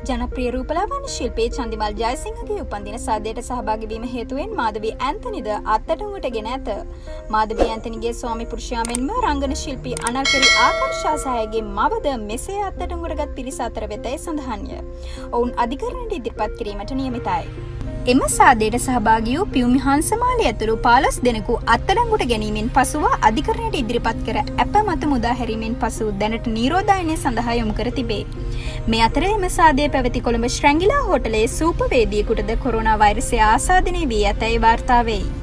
ජනප්‍රිය රූපලාවන්‍ය ශිල්පී චන්දිමල් ජයසිංහගේ උපන්දින සාදයට සහභාගී වීම හේතුවෙන් මාධවී ඇන්තනිද අත්අඩංගුවට ගෙන ඇත. මාධවී ඇන්තනිගේ ස්වාමි පුරුෂයා මෙන්ම රංගන ශිල්පී අනල්පෙරි ආකර්ෂා සහායගේ මවද මෙසේ අත්අඩංගුවටගත් පිරිස අතර වෙතයි සඳහන්ය. ඔවුන් අධිකරණයට ඉදිරිපත් කිරීමට නියමිතයි. එම සාදයට සහභාගී වූ පියුමි හංසමාලි ඇතුළු 15 දෙනෙකු අත්අඩංගුවට ගැනීමෙන් පසුව අධිකරණයට ඉදිරිපත් කර අප මත මුදා හැරීමෙන් පසු දැනට නිරෝධායනය සඳහා යොමු කර තිබේ. මේ අතර එම සාදය පැවති කොළඹ ශ්‍රැංගිලා හෝටලයේ සූපවේදියෙකුටද කොරෝනා වෛරසය ආසාදනය වී ඇතැයි වාර්තා වෙයි.